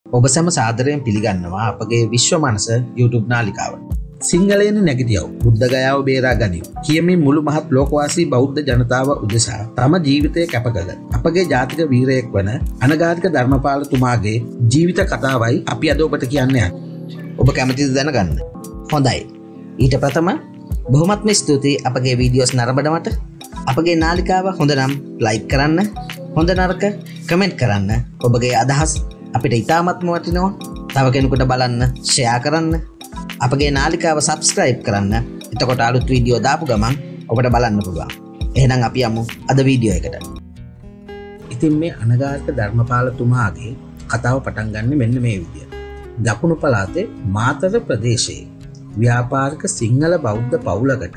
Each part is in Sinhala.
ඔබ සැම සාදරයෙන් පිළිගන්නවා අපගේ විශ්ව මනස YouTube නාලිකාවට. සිංහලයෙන් නැගිටියව බුද්ධ ගයාව බේරා ගනිව් කියමින් මුළු මහත් ලෝකවාසී බෞද්ධ ජනතාව උදෙසා තම ජීවිතය කැප කළ අපගේ ජාතික වීරයෙක් වන අනගාരിക ධර්මපාලතුමාගේ ජීවිත කතාවයි අපි අද ඔබට කියන්නේ. ඔබ කැමතිද දැනගන්න? හොඳයි. ඊට ප්‍රථම බොහොමත්ම ස්තුතියි අපගේ වීඩියෝස් නරඹනවට. අපගේ නාලිකාව හොඳ නම් ලයික් කරන්න, හොඳ නරක කමෙන්ට් කරන්න. ඔබගේ අදහස් අපිට ඉතාමත්ම වටිනවා. තව කෙනෙකුට බලන්න ෂෙයා කරන්න. අපගේ නාලිකාව සබ්ස්ක්‍රයිබ් කරන්න. එතකොට අලුත් වීඩියෝ දාපු ගමන් ඔබට බලන්න පුළුවන්. එහෙනම් අපි යමු අද වීඩියෝ එකට. ඉතින් මේ අනගාരിക ධර්මපාලතුමාගේ කතාව පටන් ගන්න මෙන්න මේ විදියට. දකුණු පළාතේ මාතර ප්‍රදේශයේ ව්‍යාපාරික සිංහල බෞද්ධ පවුලකට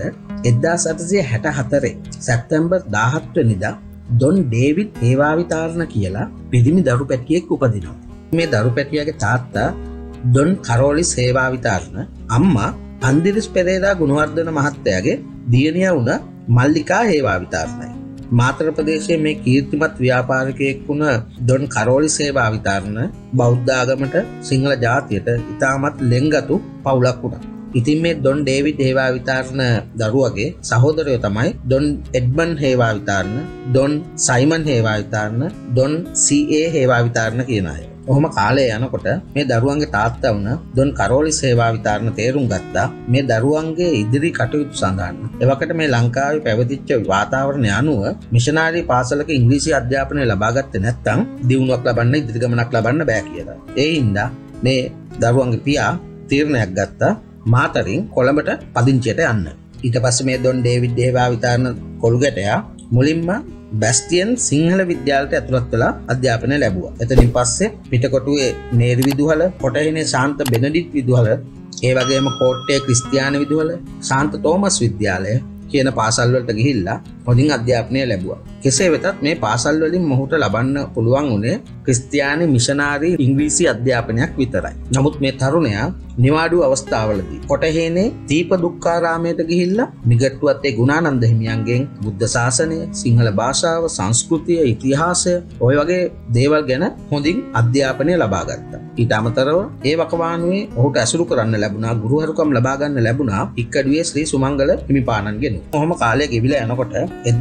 1864 සැප්තැම්බර් 17 වෙනිදා ඩොන් ඩේවිඩ් හේවාවිතාරණ කියලා පිරිමි දරු පැටියෙක් උපදිනවා. මේ දරු පැටියාගේ තාත්තා ඩොන් කරෝලිස් හේවාවිතාරණ, අම්මා අන්දිරිස් පෙරේරා ගුණවර්ධන මහත්තයාගේ දියණිය වුණ මල්ලිකා හේවාවිතාරණයි. මාතර ප්‍රදේශයේ මේ කීර්තිමත් ව්‍යාපාරිකයෙක් වුණ ඩොන් කරෝලිස් හේවාවිතාරණ බෞද්ධ ආගමට සිංහල ජාතියට ඉතාමත් ලෙන්ගතු පවුලක් වුණා. ඉතින් මේ ඩොන් ඩේවිඩ් හේවාවිතාරණ දරුවගේ සහෝදරයෝ තමයි Don Edmund Hewavitharana, Don Simon Hewavitharana, Don C A. Hewavitharana කියන අය. ඔහොම කාලය යනකොට මේ දරුවන්ගේ තාත්තා වුණ ඩොන් කරෝලිස් හේවාවිතාරණ තේරුම් ගත්තා මේ දරුවන්ගේ ඉදිරි කටයුතු සඳහා එවකට මේ ලංකාවේ පැවතිච්ච වාතාවරණය අනුව මිෂනාරි පාසලක ඉංග්‍රීසි අධ්‍යාපනය ලබා ගත්තේ නැත්නම් දියුණුවක් ලබන්න, ඉදිරි ගමනක් ලබන්න බෑ කියලා. ඒ හින්දා මේ දරුවන්ගේ පියා තීරණයක් ගත්තා මාතරින් කොළඹට පදිංචියට යන්න. ඊට පස්සේ මේ ඩොන් ඩේවිඩ් හේවාවිතාරණ කොළුගැටයා මුලින්ම බැස්ටියන් සිංහල විද්‍යාලයට ඇතුළත් වෙලා අධ්‍යාපනය ලැබුවා. එතනින් පස්සේ පිටකොටුවේ නේරි විදුහල, කොටහිනේ ශාන්ත බෙනඩික්ට් විදුහල, ඒ වගේම කෝට්ටේ ක්‍රිස්තියානි විදුහල, ශාන්ත තෝමස් විද්‍යාලය කියන පාසල් වලට ගිහිල්ලා හොඳින් අධ්‍යාපනය ලැබුවා. කෙසේ වෙතත් මේ පාසල් වලින් මොහුට ලබන්න පුළුවන් උනේ ක්‍රිස්තියානි මිෂනාරි ඉංග්‍රීසි අධ්‍යාපනයක් විතරයි. නමුත් මේ තරුණයා නිවාඩු අවස්ථාවලදී කොටහේනේ දීපදුක්ඛාරාමයට ගිහිල්ලා මිගට්ටුවත් ඒ ගුණානන්ද හිමියන්ගෙන් බුද්ධ ශාසනය, සිංහල භාෂාව, සංස්කෘතිය, ඉතිහාසය ඔය වගේ දේවල් ගැන හොඳින් අධ්‍යාපනය ලබා ගත්තා. ඊට අමතරව ඒ වකවානුවේ ඔහුට ඇසුරු කරන්න ලැබුණා, ගුරුවරුකම් ලබා ගන්න ලැබුණා ඉක්කඩුවේ ශ්‍රී සුමංගල හිමිපාණන්ගෙන්. කොහොම කාලය ගෙවිලා යනකොට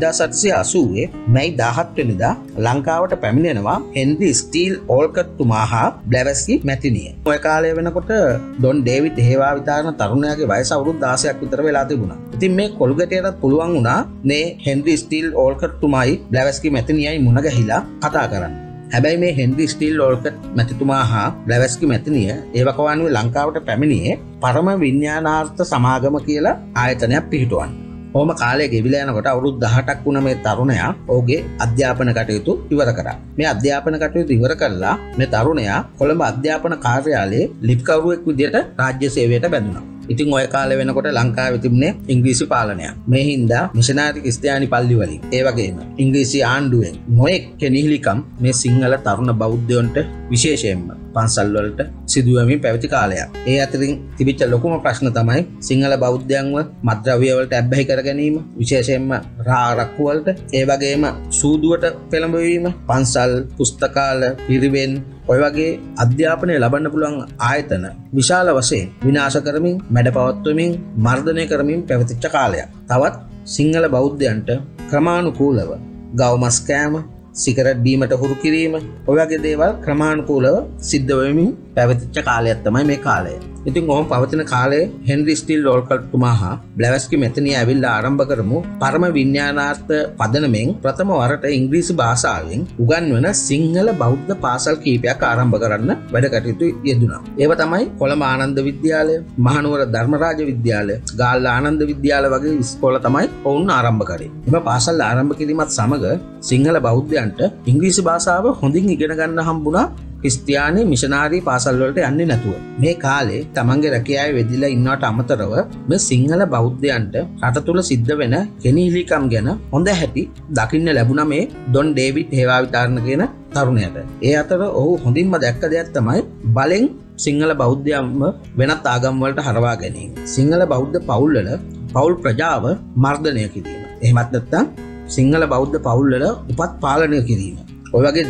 1880 මැයි 17 වෙනිදා ලංකාවට පැමිණෙනවා හෙන්රි ස්ටීල් ඕල්කට් තුමා හා බ්ලැවස්කි මැතිනිය. ඔය කාලය වෙනකොට ඩොන් ඩේවිඩ් හේවාවිතාරණ තරුණයාගේ වයස අවුරුදු 16ක් විතර වෙලා තිබුණා. ඉතින් මේ කොළුගැටියටත් පුළුවන් වුණා මේ හෙන්රි ස්ටීල් ඕල්කට් තුමායි බ්ලැවස්කි මැතිනියයි මුණ ගැහිලා කතා කරන්න. හැබැයි මේ හෙන්රි ස්ටීල් ඕල්කට් මැතිතුමා හා බ්ලැවස්කි මැතිනිය ඒ වකවානුවේ ලංකාවට පැමිණියේ පරම විඥානාර්ථ සමාගම කියලා ආයතනයක් පිහිටුවන්න. ඔහොම කාලය ගෙවිලා යනකොට අවුරුදු 18ක් වුණ මේ තරුණයා ඔහුගේ අධ්‍යාපන කටයුතු ඉවර කරා. මේ අධ්‍යාපන කටයුතු ඉවර කළා මේ තරුණයා කොළඹ අධ්‍යාපන කාර්යාලයේ ලිප්කරුවෙක් විදියට රාජ්‍ය සේවයට බැඳුණා. ඉතින් ඔය කාලේ වෙනකොට ලංකාවේ තිබුණේ ඉංග්‍රීසි පාලනයක්. මේ හින්දා මිෂනාරි ක්‍රිස්තියානි පල්ලි වලින් ඒ වගේම ඉංග්‍රීසි ආණ්ඩුවෙන් නොයෙක් කෙනිහිලිකම් මේ සිංහල තරුණ බෞද්ධයන්ට විශේෂයෙන්ම පන්සල් වලට සිදු වෙමින් පැවති කාලයක්. ඒ අතරින් තිබිච්ච ලොකුම ප්‍රශ්න තමයි සිංහල බෞද්ධයන්ව මත්ද්‍රව්‍ය වලට ඇබ්බැහි කර ගැනීම, විශේෂයෙන්ම රාරක්කු වලට, ඒ වගේම සූදුවට පෙළඹවීම, පන්සල්, පුස්තකාල, පිරිවෙන් ඔය වගේ අධ්‍යාපනය ලබන්න පුළුවන් ආයතන විශාල වශයෙන් විනාශ කරමින්, මැඩපවත්වමින්, මර්ධනය කරමින් පැවතිච්ච කාලයක්. තවත් සිංහල බෞද්ධයන්ට ක්‍රමානුකූලව ගව මස් කෑම, සිගරට් බීමට හුරු කිරීම ඔය වගේ දේවල් ක්‍රමානුකූලව සිද්ධ වෙමින් පැවතිච්ච කාලයක් තමයි මේ කාලය. ඉතින් ඔහොම පවතින කාලයේ හෙන්රි ස්ටීල් ඕල්කට් තුමා හා බ්ලැවස්කි මැතිනිය ඇවිල්ලා ආරම්භ කරමු පරම විඥානාර්ථ පදනමෙන් ප්‍රථම වරට ඉංග්‍රීසි භාෂාවෙන් උගන්වන සිංහල බෞද්ධ පාසල් කීපයක් ආරම්භ කරන්න වැඩ කටයුතු යෙදුණා. ඒව තමයි කොළඹ ආනන්ද විද්‍යාලය, මහනුවර ධර්මරාජ විද්‍යාලය, ගාල්ල ආනන්ද විද්‍යාල වගේ ඉස්කෝල තමයි ඔවුන් ආරම්භ කරේ. එම පාසල් ආරම්භ කිරීමත් සමග සිංහල බෞද්ධයන්ට ඉංග්‍රීසි භාෂාව හොඳින් ඉගෙන ගන්න හම්බුණා. ක්‍රිස්තියානි මිෂනාරි පාසල් වලට යන්නේ නැතුව මේ කාලේ තමන්ගේ රැකියාවේ වෙදිලා ඉන්නවට අමතරව මේ සිංහල බෞද්ධයන්ට රට තුල සිද්ධ වෙන කෙනිහිලිකම් ගැන හොඳ හැටි දකින්න ලැබුණා මේ ඩොන් ඩේවිඩ් හේවාවිතාරණ කියන තරුණයාට. ඒ අතර ඔහු හොඳින්ම දැක්ක දෙයක් තමයි බලෙන් සිංහල බෞද්ධයන්ව වෙනත් ආගම් වලට හරවා ගැනීම. සිංහල බෞද්ධ පවුල් වල පවුල් ප්‍රජාව මර්ධනය කිරීම. එහෙමත් නැත්නම් සිංහල බෞද්ධ පවුල් වල උපත් පාලනය කිරීම. ඔය වගේ දේවල්.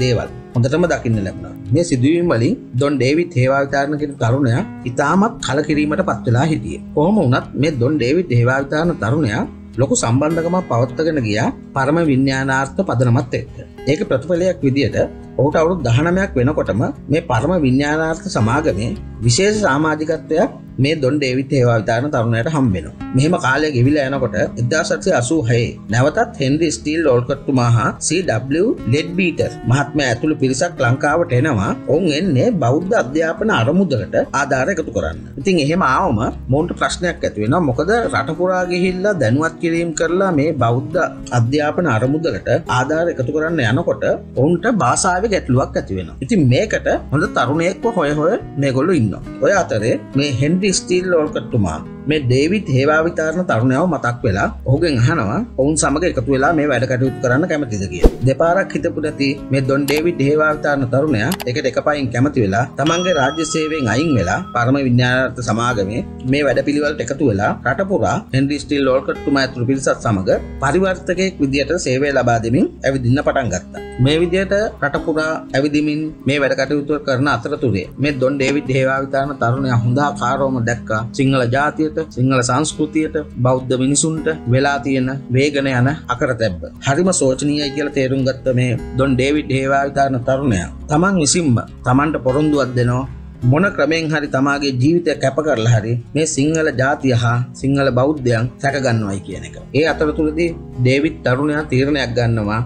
හොඳටම දකින්න ලැබුණා. මේ සිදුවීම් වලින් ඩොන් ඩේවිඩ් හේවාවිතාරණ කියන තරුණයා ඉතාමත් කලකිරීමට පත් වෙලා හිටියේ. කොහොම වුණත් මේ ඩොන් ඩේවිඩ් හේවාවිතාරණ තරුණයා ලොකු සම්බන්ධකමක් පවත්වාගෙන ගියා පරම විඥානාර්ථ පදනමත් එක්ක. ඒක ප්‍රතිඵලයක් විදියට ඔහුට අවුරුදු 19ක් වෙනකොටම මේ පරම විඥානාර්ථ සමාගමේ විශේෂ සමාජිකත්වයක් මේ ඩොන් ඩේවිඩ් හේවාවිතාරණ තරුණයාට හම්බ වෙනවා. මෙහෙම කාලය ගෙවිලා යනකොට 1886 නැවතත් හෙන්රි ස්ටීල් ඕල්කට්තුමා හා C.W. ලෙඩ්බීටර් මහත්මයා ඇතුළු පිරිසක් ලංකාවට එනවා. ඔවුන් එන්නේ බෞද්ධ අධ්‍යාපන අරමුදලට ආධාර එකතු කරන්න. ඉතින් එහෙම ආවම මොවුන්ට ප්‍රශ්නයක් ඇති වෙනවා. මොකද රට පුරා ගිහිල්ලා දැනුවත් කිරීම කරලා මේ බෞද්ධ අධ්‍යාපන අරමුදලට ආධාර එකතු කරන්න යනකොට ඔවුන්ට භාෂාවේ ගැටලුවක් ඇති වෙනවා. ඉතින් මේකට හොඳ තරුණයෙක්ව හොය මේගොල්ලෝ ඉන්නවා. ඔය අතරේ මේ හෙන්රි ස්ටීල් ඕල්කට්තුමා මේ ඩේවිඩ් හේවාවිතාරණ තරුණයව මතක් වෙලා ඔහුගෙන් අහනවා ඔවුන් සමග එකතු වෙලා මේ වැඩ කටයුතු කරන්න කැමතිද කියලා. දෙපාරක් හිතපු නැති මේ ඩොන් ඩේවිඩ් හේවාවිතාරණ තරුණයා ඒකට එකපයින් කැමති වෙලා තමන්ගේ රාජ්‍ය සේවයෙන් අයින් වෙලා පරම විඥානාර්ථ සමාගමේ මේ වැඩපිළිවෙලට එකතු වෙලා රට පුරා හෙන්රි ස්ටීල් ඕල්කට්තුමා ඇතුළු පිරිසත් සමග පරිවර්තකයෙක් විදියට සේවය ලබා දෙමින් ඇවිදින්න පටන් ගත්තා. මේ විදියට රට පුරා ඇවිදිමින් මේ වැඩ කටයුතු කරන අතරතුරේ මේ ඩොන් ඩේවිඩ් හේවාවිතාරණ තරුණයා හොඳාකාරවම දැක්කා සිංහල ජාතියට සිංහල සංස්කෘතියට බෞද්ධ මිනිසුන්ට වෙලා තියෙන වේගන යන අකරතැබ්බ හරිම සෝචනීයයි කියලා තේරුම් ගත්ත මේ ඩොන් ඩේවිඩ් හේවාවිතාරණ තරුණයා තමන් විසින්ම තමන්ට පොරොන්දුවක් දෙනවා මොන ක්‍රමෙන් හරි තමාගේ ජීවිතය කැප කරලා හරි මේ සිංහල ජාතිය හා සිංහල බෞද්ධයන් සැක ගන්නවයි කියන එක. ඒ අතරතුරදී ඩේවිඩ් තරුණයා තීරණයක් ගන්නවා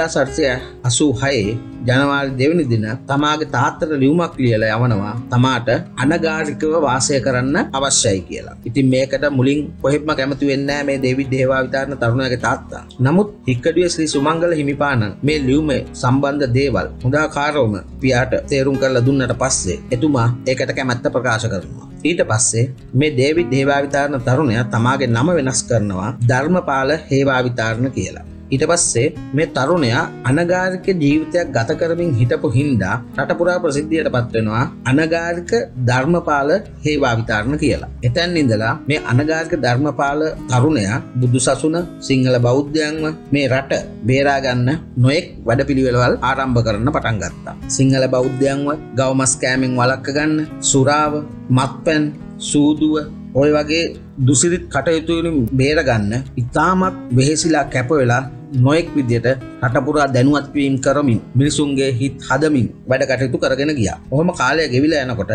1886 ජනවාරි 2 වෙනි දින තමාගේ තාත්තට ලියුමක් ලියලා යවනවා තමාට අනගාരികව වාසය කරන්න අවශ්‍යයි කියලා. ඉතින් මේකට මුලින් කොහෙත්ම කැමති වෙන්නේ නැහැ මේ ඩේවිඩ් හේවාවිතාරණ තරුණයාගේ තාත්තා. නමුත් හික්කඩුවේ ශ්‍රී සුමංගල හිමිපාණන් මේ ලියුමේ සම්බන්ධ දේවල් හොඳාකාරවම පියාට තේරුම් කරලා දුන්නට පස්සේ එතුමා ඒකට කැමැත්ත ප්‍රකාශ කරනවා. ඊට පස්සේ මේ ඩේවිඩ් හේවාවිතාරණ තරුණයා තමාගේ නම වෙනස් කරනවා ධර්මපාල හේවාවිතාරණ කියලා. ඊට පස්සේ මේ තරුණයා අනගාരിക ජීවිතයක් ගත කරමින් හිටපු හින්දා රට පුරා ප්‍රසිද්ධියට පත් වෙනවා අනගාരിക ධර්මපාල හේවාවිතාරණ කියලා. එතෙන් ඉඳලා මේ අනගාരിക ධර්මපාල තරුණයා බුදුසසුන සිංහල බෞද්ධයන්ව මේ රට බේරා ගන්න නොඑක් වැඩපිළිවෙළවල් ආරම්භ කරන්න පටන් ගත්තා. සිංහල බෞද්ධයන්ව ගවමස් කෑමෙන් වළක්ව ගන්න, සුරාව, මත්පැන්, සූදුව ඔය වගේ දුසිරිත් කටයුතු වලින් බේරගන්න ඉතාමත් වෙහෙසිලා කැප වෙලා නොඑක් විදියට රට පුරා දැනුවත් වීම කරමින් මිනිසුන්ගේ හිත් හදමින් වැඩ කටයුතු කරගෙන ගියා. ඔහොම කාලය ගෙවිලා යනකොට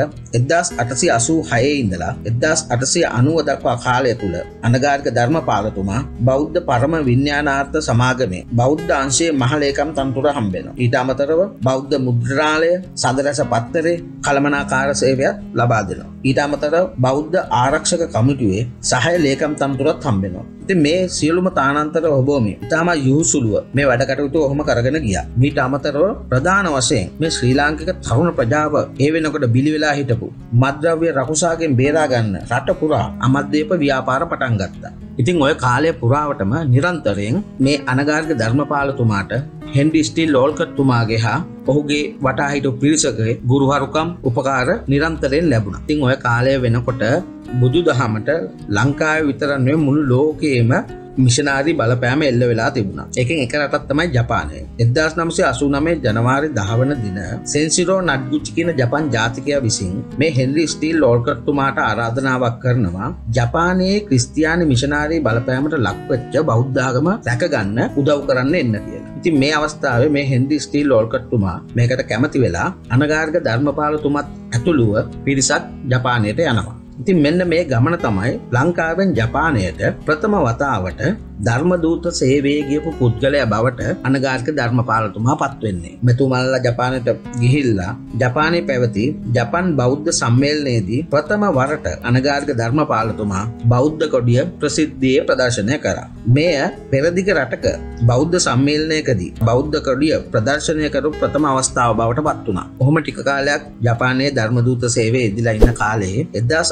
1886 ඉඳලා 1890 දක්වා කාලය තුල අනගාരിക ධර්මපාලතුමා බෞද්ධ පරම විඥානාර්ථ සමාගමේ බෞද්ධ අංශයේ මහලේකම් තනතුර හම්බ වෙනවා. ඊට අමතරව බෞද්ධ මුද්‍රණාලය, සඳරස පත්තරේ කළමනාකාර සේවයක් ලබා දෙනවා. ඊට අමතරව බෞද්ධ ආරක්ෂක කමිටුවේ සහාය ලේකම් තනතුරත් හම්බ වෙනවා. ඉතින් මේ සියලුම තානාන්තර ඔබෝමි ඉතාම යහුසුලුව මේ වැඩ කටයුතු ඔහොම කරගෙන ගියා. මීට අමතරව ප්‍රධාන වශයෙන් මේ ශ්‍රී ලාංකික තරුණ ප්‍රජාව ඒ වෙනකොට බිලි වෙලා හිටපු මත්ද්‍රව්‍ය රකුසාගෙන් බේරා ගන්න රට පුරා අමද්දීප ව්‍යාපාර පටන් ගත්තා. ඉතින් ඔය කාලය පුරාවටම නිරන්තරයෙන් මේ අනගාരിക ධර්මපාලතුමාට හෙන්රි ස්ටීල් ඕල්කට්තුමාගේ හා ඔහුගේ වටා හිටපු පිරිසකගේ ගුරුහරුකම් උපකාර නිරන්තරයෙන් ලැබුණා. ඉතින් ඔය කාලය වෙනකොට බුදුදහමට ලංකාවේ විතර නෙවෙයි මුළු ලෝකයේම මිෂනාරි බලපෑම එල්ල වෙලා තිබුණා. ඒකෙන් එක රටක් තමයි ජපානය. 1989 ජනවාරි 10 වන දින සෙන්සිරෝ නඩ්ගුචි කියන ජපාන් ජාතිකයා විසින් මේ හෙන්රි ස්ටීල් ඕල්කට්තුමාට ආරාධනාවක් කරනවා ජපානයේ ක්‍රිස්තියානි මිෂනාරි බලපෑමට ලක්වෙච්ච බෞද්ධ ආගම රැකගන්න උදව් කරන්න එන්න කියලා. ඉතින් මේ අවස්ථාවේ මේ හෙන්රි ස්ටීල් ඕල්කට්තුමා මේකට කැමති වෙලා අනගාരിക ධර්මපාලතුමත් ඇතුළුව පිරිසක් ජපානයට යනවා. ඉතින් මෙන්න මේ ගමන තමයි ලංකාවෙන් ජපානයට ප්‍රථම වතාවට ධර්මදූත සේවයේ ගියපු පුද්ගලයා බවට අනගාരിക ධර්මපාලතුමා පත් වෙන්නේ. මෙතුමාලා ජපානයට ගිහිල්ලා ජපානයේ පැවති ජපාන් බෞද්ධ සම්මේලනයේදී ප්‍රථම වරට අනගාരിക ධර්මපාලතුමා බෞද්ධ කොඩිය ප්‍රසිද්ධියේ ප්‍රදර්ශනය කරා. මෙය පෙරදිග රටක බෞද්ධ සම්මේලනයකදී බෞද්ධ කොඩිය ප්‍රදර්ශනය කරපු ප්‍රථම අවස්ථාව බවට පත් වුණා. කොහොම ටික කාලයක් ජපානයේ ධර්මදූත සේවයේ ඉදලා ඉන්න කාලේ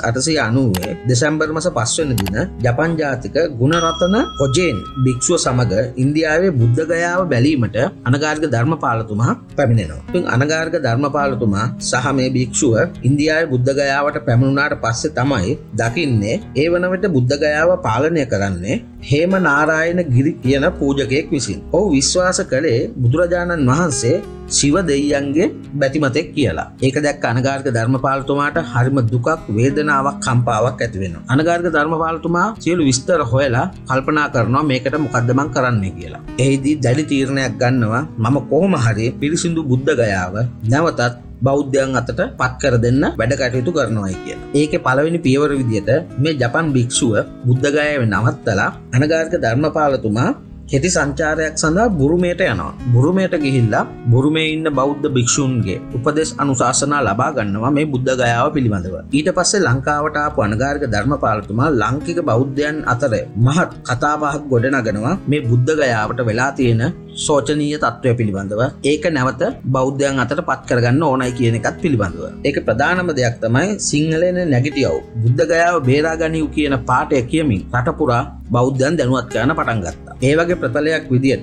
1890 දෙසැම්බර් මාස 5 වෙනි දින ජපාන් ජාතික ගුණරතන කොජේන් භික්ෂුව සමග ඉන්දියාවේ බුද්ධ ගයාව බැලීමට අනගාരിക ධර්මපාලතුමා පැමිණෙනවා. ඉතින් අනගාരിക ධර්මපාලතුමා සහ මේ භික්ෂුව ඉන්දියාවේ බුද්ධ ගයාවට පැමිණුණාට පස්සේ තමයි දකින්නේ ඒ වන විට බුද්ධ ගයාව පාලනය කරන්නේ හේම නාරායන ගිරි කියන පූජකයෙක් විසින්. ඔහු විශ්වාස කළේ බුදුරජාණන් වහන්සේ ශිව දෙවියන්ගේ බැතිමතෙක් කියලා. ඒක දැක්ක අනගාരിക ධර්මපාලතුමාට හරිම දුකක්, වේදනාවක්, කම්පාවක් ඇති වෙනවා. අනගාരിക ධර්මපාලතුමා සියලු විස්තර හොයලා කල්පනා කරනවා මේකට මොකද්ද මං කරන්නේ කියලා. එහිදී දැඩි තීරණයක් ගන්නවා මම කොහොම හරි පිරිසිදු බුද්ධ ගයාව නැවතත් බෞද්ධයන් අතට පත් කර දෙන්න වැඩ කටයුතු කරනවායි කියලා. ඒකේ පළවෙනි පියවර විදියට මේ ජපන් භික්ෂුව බුද්ධ ගයාවේ නවත්තලා අනගාരിക ධර්මපාලතුමා කෙටි සංචාරයක් සඳහා බුරුමයට යනවා. බුරුමයට ගිහිල්ලා බුරුමේ ඉන්න බෞද්ධ භික්ෂුන්ගේ උපදෙස් අනුශාසනා ලබා ගන්නවා මේ බුද්ධ ගයාව පිළිබඳව. ඊට පස්සේ ලංකාවට ආපු අනගාരിക ධර්මපාලතුමා ලාංකික බෞද්ධයන් අතර මහත් කතාබහක් ගොඩනගනවා මේ බුද්ධ ගයාවට වෙලා තියෙන සෝචනීය තත්ත්වය පිළිබඳව. ඒක නැවත බෞද්ධයන් අතට පත් කරගන්න ඕනයි කියන එකත් පිළිබඳව. ඒක ප්‍රධානම දෙයක් තමයි සිංහලෙන් නැගිටියව බුද්ධ ගයාව බේරා ගනිව් කියන පාඩය කියමින් රට පුරා බෞද්ධයන් දැනුවත් කරන්න පටන් ගත්තා. ඒ වගේ ප්‍රතලයක් විදියට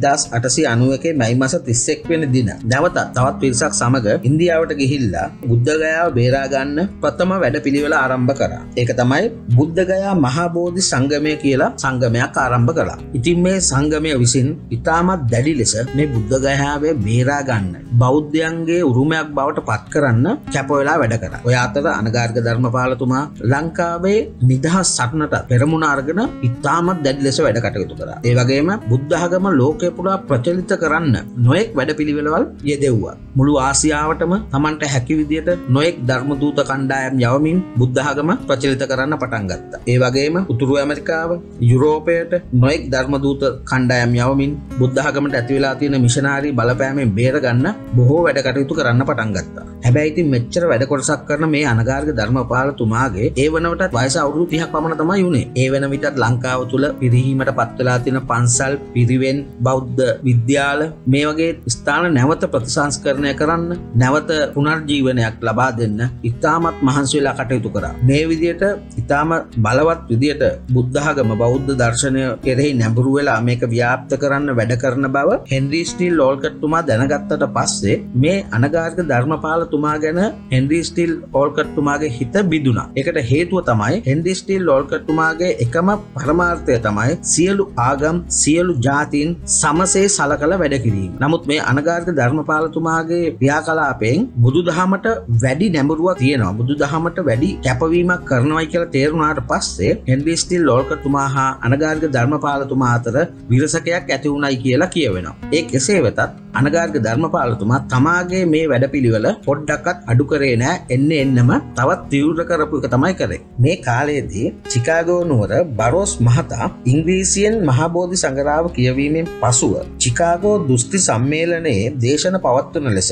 1891 මැයි මාස 31 වෙනි දින නැවත තවත් පිරිසක් සමග ඉන්දියාවට ගිහිල්ලා බුද්ධ ගයාව බේරා ගන්න ප්‍රථම වැඩපිළිවෙල ආරම්භ කරා. ඒක තමයි බුද්ධ ගයා මහා බෝධි සංගමය කියලා සංගමයක් ආරම්භ කළා. ඉතින් මේ සංගමය විසින් ඉතාමත් දැඩි ලෙස මේ බුද්ධ ගයාවේ බේරා ගන්න බෞද්ධයන්ගේ උරුමයක් බවට පත් කරන්න කැප වෙලා වැඩ කරා. ඔය අතර අනගාരിക ධර්මපාලතුමා ලංකාවේ නිදහස් සටනට පෙරමුණ අරගෙන ඉතාමත් දැඩි ලෙස වැඩ කටයුතු කරා. ඒ වගේම බුද්ධ ආගම ලෝකේ පුරා ප්‍රචලිත කරන්න නොයෙක් වැඩපිළිවෙළවල් යෙදෙව්වා. මුළු ආසියාවටම Tamanට හැකි විදියට නොයෙක් ධර්ම දූත කණ්ඩායම් යවමින් බුද්ධ ආගම ප්‍රචලිත කරන්න පටන් ගත්තා. ඒ වගේම උතුරු ඇමරිකාව, යුරෝපයට නොයෙක් ධර්ම දූත කණ්ඩායම් යවමින් බුද්ධ ආගමට ඇති වෙලා තියෙන මිෂනාරි බලපෑමෙන් බේර ගන්න බොහෝ වැඩ කටයුතු කරන්න පටන් ගත්තා. හැබැයි ඉතින් මෙච්චර වැඩ කොටසක් කරන මේ අනගාരിക ධර්මපාලතුමාගේ ඒ වනවිටත් වයස අවුරුදු 30ක් පමණ තමයි වුණේ. ඒ වෙන විටත් ලංකාව තුල පිරිහීමට පත් වෙලා තියෙන පන්සල්, පිරිවෙන්, බෞද්ධ විද්‍යාල මේ වගේ ස්ථාන නැවත ප්‍රතිසංස්කරණය කරන්න, නැවත පුනර්ජීවනයක් ලබා දෙන්න ඉතාමත් මහන්සි වෙලා කටයුතු කරා. මේ විදියට ඉතාම බලවත් විදියට බුද්ධ ආගම බෞද්ධ දර්ශනය කෙරෙහි නැඹුරු වෙලා මේක ව්‍යාප්ත කරන්න වැඩ කරන බව හෙන්රි ස්ටිල් ඕල්කට් තුමා දැනගත්තට පස්සේ මේ අනගාരിക ධර්මපාලතුමා ගැන හෙන්රි ස්ටිල් ඕල්කට් තුමාගේ හිත බිඳුණා. ඒකට හේතුව තමයි හෙන්රි ස්ටිල් ඕල්කට් තුමාගේ එකම පරමාර්ථය තමයි සියලු ආගම්, සියලු ජාතීන් සමසේ සලකලා වැඩ කිරීම. නමුත් මේ අනගාരിക ධර්මපාලතුමාගේ ක්‍රියාකලාපයෙන් බුදුදහමට වැඩි නැඹුරුවක් තියෙනවා. බුදුදහමට වැඩි කැපවීමක් කරනවායි කියලා තේරුණාට පස්සේ හෙන්රි ස්ටිල් ඕල්කට් තුමා හා අනගාരിക ධර්මපාලතුමා අතර විරසකයක් ඇති වුණයි කියලා කියවෙනවා. ඒ කෙසේ වෙතත් අනගාരിക ධර්මපාලතුමා තමාගේ මේ වැඩපිළිවෙල පොඩ්ඩක්වත් අඩු කරේ නෑ. එන්නම තවත් තීව්‍ර කරපු එක තමයි කරේ. මේ කාලයේදී චිකාගෝ නුවර බරෝස් මහතා ඉංග්‍රීසියෙන් මහා බෝධි සංගරාව කියවීමෙන් පසුව චිකාගෝ දුස්ති සම්මේලනයේ දේශන පවත්වන ලෙස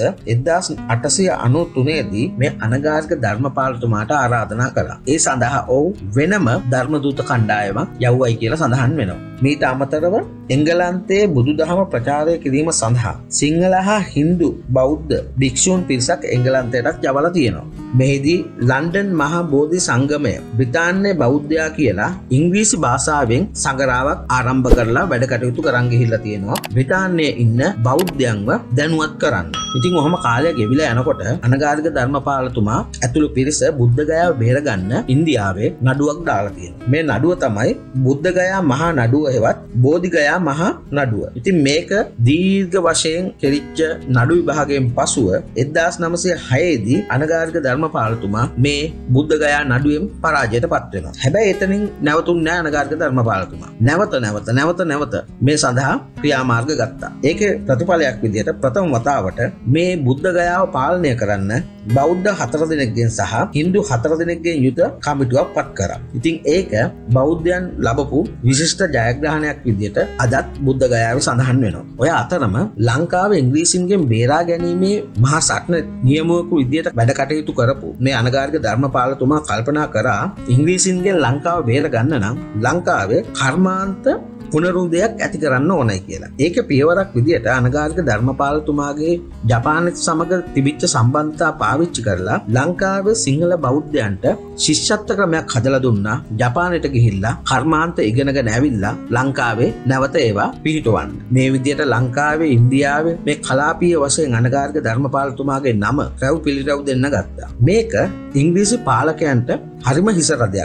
1893 දී මේ අනගාരിക ධර්මපාලතුමාට ආරාධනා කළා. ඒ සඳහා ඔහු වෙනම ධර්මදූත කණ්ඩායමක් යවුවයි කියලා සඳහන් වෙනවා. මීට අමතරව එංගලන්තයේ බුදුදහම ප්‍රචාරය කිරීම සඳහා සිංහල හා හින්දු බෞද්ධ භික්ෂූන් පිරිසක් එංගලන්තයටත් යවලා තියෙනවා. මෙහිදී ලන්ඩන් මහා බෝධි සංගමය බ්‍රිතාන්‍ය බෞද්ධයා කියලා ඉංග්‍රීසි භාෂාවෙන් සංගරාවක් ආරම්භ කරලා වැඩ කටයුතු කරන් ගිහිල්ලා තියෙනවා. බ්‍රිතාන්‍යයේ ඉන්න බෞද්ධයන්ව දැනුවත් කරන්න. ඉතින් ඔහම කාලය ගෙවිලා යනකොට අනගාരിക ධර්මපාලතුමා ඇතුළු පිරිස බුද්ධ ගයාව බේරගන්න ඉන්දියාවේ නඩුවක් දාලා තියෙනවා. මේ නඩුව තමයි බුද්ධ ගයා මහා නඩුව හෙවත් බෝධි ගයා මහා නඩුව. ඉතින් මේක දීර්ඝ වශයෙන් කෙරිච්ච නඩු විභාගයෙන් පසුව 1906 දී අනගාരിക ධර්මපාලතුමා මේ බුද්ධ ගයා නඩුවෙන් පරාජයට පත් වෙනවා. හැබැයි එතනින් නැවතුන්නේ නැහැ අනගාരിക ධර්මපාලතුමා. නැවත මේ සඳහා ක්‍රියාමාර්ග ගත්තා. ඒකේ ප්‍රතිඵලයක් විදිහට ප්‍රථම වතාවට මේ බුද්ධ ගයාව පාලනය කරන්න බෞද්ධ 4 දෙනෙක්ගෙන් සහ හින්දු 4 දෙනෙක්ගෙන් යුත කමිටුවක් පත් කරා. ඉතින් ඒක බෞද්ධයන් ලැබපු විශිෂ්ට ජයග්‍රහණයක් විදිහට අදත් බුද්ධ ගයාවේ සඳහන් වෙනවා. ඔය අතරම ලංකාවේ ඉංග්‍රීසින්ගෙන් බේරා ගැනීමේ මහා සටන නියමුවෙකු විදිහට වැඩ කටයුතු කරපු මේ අනගාരിക ධර්මපාලතුමා කල්පනා කරා ඉංග්‍රීසින්ගෙන් ලංකාව බේර ගන්න නම් ලංකාවේ කර්මාන්ත පුනරුදයක් ඇති කරන්න ඕනයි කියලා. ඒක පියවරක් විදියට අනගාരിക ධර්මපාලතුමාගේ ජපානත් සමග තිබිච්ච සම්බන්ධතා පාවිච්චි කරලා ලංකාවේ සිංහල බෞද්ධයන්ට ශිෂ්‍යත්ව ක්‍රමයක් හදලා දුන්නා. ජපානයට ගිහිල්ලා කර්මාන්ත ඉගෙනගෙන ඇවිල්ලා ලංකාවේ නැවත ඒවා පිහිටවන්න. මේ විදියට ලංකාවේ ඉන්දියාවේ මේ කලාපීය වශයෙන් අනගාരിക ධර්මපාලතුමාගේ නම රැව් පිළිරැව් දෙන්න ගත්තා. මේක ඉංග්‍රීසි පාලකයන්ට හරිම හිස රදයක් වුණා.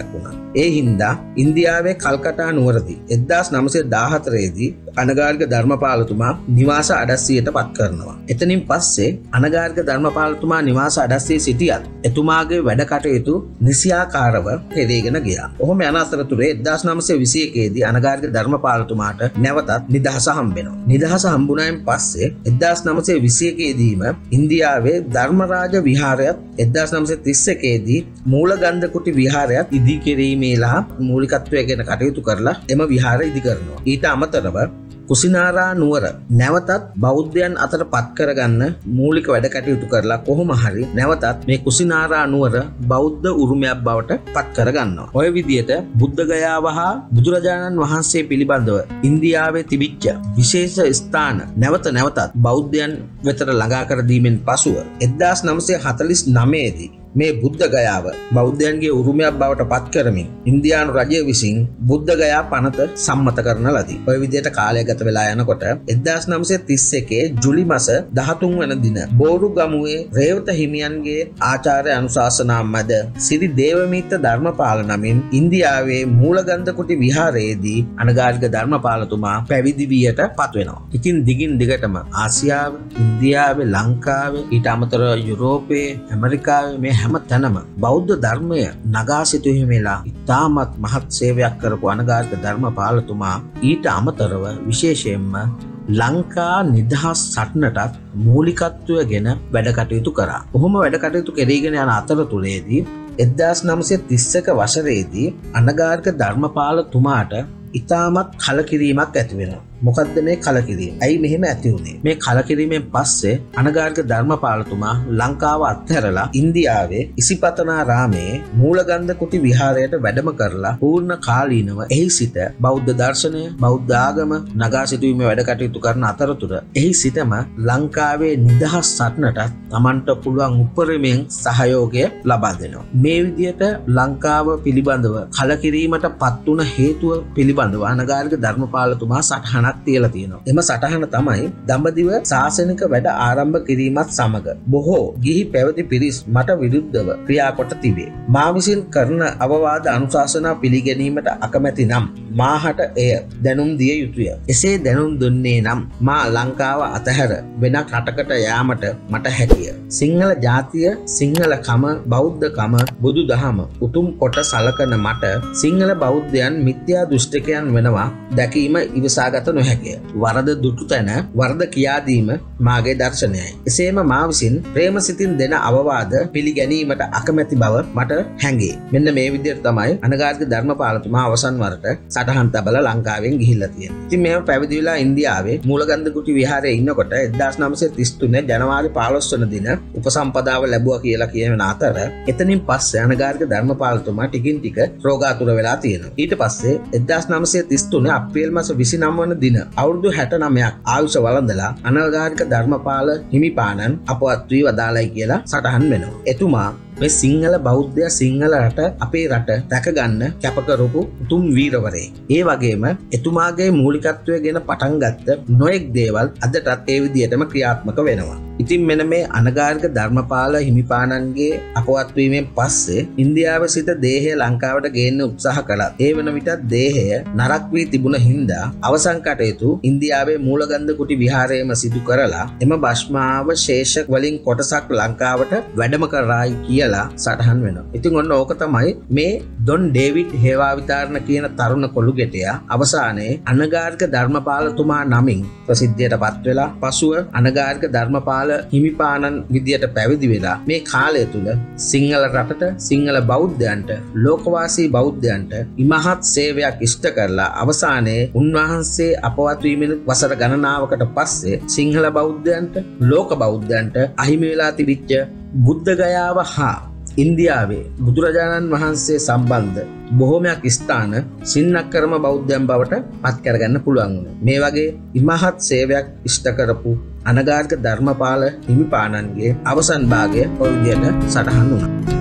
ඒ හින්දා ඉන්දියාවේ කල්කටා නුවරදී 1914 දී අනගාരിക ධර්මපාලතුමා නිවාස අඩස්සියට පත් කරනවා. එතනින් පස්සේ අනගාരിക ධර්මපාලතුමා නිවාස අඩස්සියේ සිටියත් එතුමාගේ වැඩ කටයුතු නිසියාකාරව කෙරෙගෙන ගියා. ඔහොම යන අතරතුරේ 1921 දී අනගාരിക ධර්මපාලතුමාට නැවතත් නිදහස හම්බෙනවා. නිදහස හම්බුණායින් පස්සේ 1921 දීම ඉන්දියාවේ ධර්මරාජ විහාරයත් 1931 දී මූලගන්ධකුටි විහාරයත් ඉදි කිරීමේලා මූලිකත්වය ගැන කටයුතු කරලා එම විහාරය ඉදි කරනවා. ඊට අමතරව කුසිනාරා නුවර නැවතත් බෞද්ධයන් අතර පත් කරගන්න මූලික වැඩ කටයුතු කරලා කොහොම හරි නැවතත් මේ කුසිනාරා නුවර බෞද්ධ උරුමයක් බවට පත් කරගන්නවා. ඔය විදිහට බුද්ධ ගයාව හා බුදුරජාණන් වහන්සේ පිළිබඳව ඉන්දියාවේ තිබිච්ච විශේෂ ස්ථාන නැවතත් බෞද්ධයන් වෙතට ළඟා කර දීමෙන් පසුව 1949 දී මේ බුද්ධ ගයාව බෞද්ධයන්ගේ උරුමයක් බවට පත් කරමින් ඉන්දියානු රජය විසින් බුද්ධ ගයා පනත සම්මත කරන ලදී. ඔය විදිහට කාලය ගත වෙලා යනකොට 1931 ජුලි මාස 13 වන දින බෝරු ගමුවේ රේවත හිමියන්ගේ ආචාර්ය අනුශාසනා මැද සිරි දේවමිත්ත ධර්මපාල නමින් ඉන්දියාවේ මූලගන්ධකුටි විහාරයේදී අනගාരിക ධර්මපාලතුමා පැවිදි වියට පත් වෙනවා. ඉතින් දිගින් දිගටම ආසියාව, ඉන්දියාවේ, ලංකාවේ, ඊට අමතරව යුරෝපයේ, ඇමරිකාවේ මේ හැම තැනම බෞද්ධ ධර්මය නගා සිටුවීමේලා ඉතාමත් මහත් සේවයක් කරපු අනගාരിക ධර්මපාලතුමා ඊට අමතරව විශේෂයෙන්ම ලංකා නිදහස් සටනටත් මූලිකත්වය ගෙන වැඩ කටයුතු කරා. ඔහොම වැඩ කටයුතු කෙරීගෙන යන අතරතුරේදී 1931 වසරේදී අනගාരിക ධර්මපාලතුමාට ඉතාමත් කලකිරීමක් ඇති වෙනවා. මොකද්ද මේ කලකිරීම? ඇයි මෙහෙම ඇති වුනේ? මේ කලකිරීමෙන් පස්සේ අනගාരിക ධර්මපාලතුමා ලංකාව අත්හැරලා ඉන්දියාවේ ඉසිපතනාරාමේ මූලගන්ධකුටි විහාරයට වැඩම කරලා පූර්ණ කාලීනව එහි සිට බෞද්ධ දර්ශනය, බෞද්ධ ආගම නගා සිටුවීමේ වැඩ කටයුතු කරන අතරතුර එහි සිටම ලංකාවේ නිදහස් සටනට තමන්ට පුළුවන් උපරිමයෙන් සහයෝගය ලබා දෙනවා. මේ විදිහට ලංකාව පිළිබඳව කලකිරීමට පත් වුණ හේතුව පිළිබඳව අනගාരിക ධර්මපාලතුමා සටහනක් තියලා තියෙනවා. එම සටහන තමයි දඹදිව ශාසනික වැඩ ආරම්භ කිරීමත් සමග බොහෝ ගිහි පැවති පිරිස් මට විරුද්ධව ක්‍රියා කොට තිබේ. මා විසින් කරන අවවාද අනුශාසනා පිළිගැනීමට අකමැති නම් මාහට එය දැනුම් දිය යුතුය. එසේ දැනුම් දුන්නේ නම් මා ලංකාව අතහැර වෙනත් රටකට යාමට මට හැකිය. සිංහල ජාතිය, සිංහලකම, බෞද්ධකම, බුදුදහම උතුම් කොට සලකන මට සිංහල බෞද්ධයන් මිත්‍යා දෘෂ්ටිකයන් වෙනවා දැකීම ඉවසාගත නොහැකිය. වරද දුටු තැන වරද කියාදීම මාගේ දර්ශනයයි. එසේම මා විසින් ප්‍රේමසිතින් දෙන අවවාද පිළිගැනීමට අකමැති බව මට හැඟේ. මෙන්න මේ විදිහට තමයි අනගාരിക ධර්මපාලතුමා අවසන් වරට සටහන් තබලා ලංකාවෙන් ගිහිල්ලා තියෙන්නේ. ඉතින් මේව පැවිදි වෙලා ඉන්දියාවේ මූලගන්ධකුටි විහාරයේ ඉන්නකොට 1933 ජනවාරි 15 වන දින උපසම්පදාව ලැබුවා කියලා කියන අතර එතනින් පස්සේ අනගාരിക ධර්මපාලතුමා ටිකින් ටික රෝගාතුර වෙලා තියෙනවා. ඊට පස්සේ 1933 අප්‍රේල් මාස 29 වන දින අවුරුදු 69ක් ආයුෂ වළඳලා අනගාരിക ධර්මපාල හිමිපාණන් අපවත් වී වදාළයි කියලා සටහන් වෙනවා. එතුමා මේ සිංහල බෞද්ධය සිංහල රට අපේ රට රැකගන්න කැප කරපු උතුම් වීරවරයෙක්. ඒ වගේම එතුමාගේ මූලිකත්වය ගැන පටන් ගත්ත නොයෙක් දේවල් අදටත් ඒ විදිහටම ක්‍රියාත්මක වෙනවා. ඉතින් මෙන්න මේ අනගාരിക ධර්මපාල හිමිපාණන්ගේ අපවත් වීමෙන් පස්සේ ඉන්දියාවේ සිට දේහය ලංකාවට ගේන්න උත්සාහ කළා. ඒ වන විට දේහය නරක් වී තිබුණ හින්දා අවසන් කටයුතු ඉන්දියාවේ මූලගන්ධකුටි විහාරයේම සිදු කරලා එම භස්මාවශේෂ වලින් කොටසක් ලංකාවට වැඩම කරායි කියලා සටහන් වෙනවා. ඉතින් ඔන්න ඕක තමයි මේ ඩොන් ඩේවිඩ් හේවාවිතාරණ කියන තරුණ කොළු ගෙටයා අවසානයේ අනගාരിക ධර්මපාලතුමා නමින් ප්‍රසිද්ධියට පත් වෙලා පසුව අනගාരിക ධර්මපාල හිමිපාණන් විදියට පැවිදි වෙලා මේ කාලය තුල සිංහල රටට, සිංහල බෞද්ධයන්ට, ලෝකවාසී බෞද්ධයන්ට ඉමහත් සේවයක් ඉෂ්ට කරලා අවසානයේ උන්වහන්සේ අපවත් වීමෙන් වසර ගණනාවකට පස්සේ සිංහල බෞද්ධයන්ට, ලෝක බෞද්ධයන්ට අහිමි වෙලා තිබිච්ච බුද්ධ ගයාව හා ඉන්දියාවේ බුදුරජාණන් වහන්සේ සම්බන්ධ බොහෝමයක් ස්ථාන සින්නක්කරම බෞද්ධයන් බවට පත් කරගන්න පුළුවන් වුණා. මේ වගේ ඉමහත් සේවයක් ඉෂ්ට කරපු අනගාരിക ධර්මපාල හිමිපාණන්ගේ අවසන් භාගය ඔය විදිහට සටහන් වුණා.